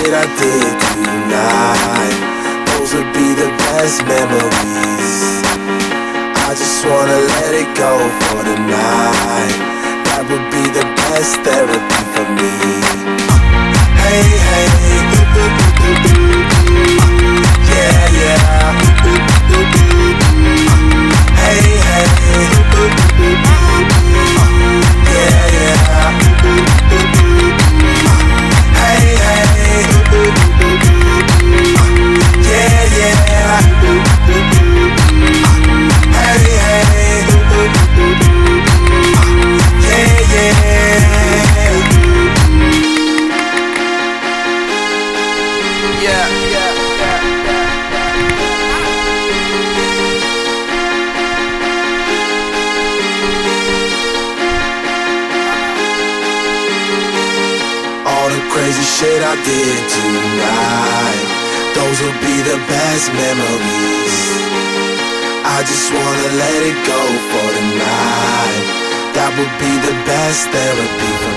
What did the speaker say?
shit I did tonight, those would be the best memories. I just wanna let it go for the night. That would be the best therapy for me. Hey, hey, yeah, yeah. Hey, hey, yeah, yeah. Hey, hey, yeah, yeah. Hey, hey, yeah, yeah. Yeah, all the crazy shit I did tonight, those will be the best memories. I just wanna let it go for the night. That would be the best therapy for me.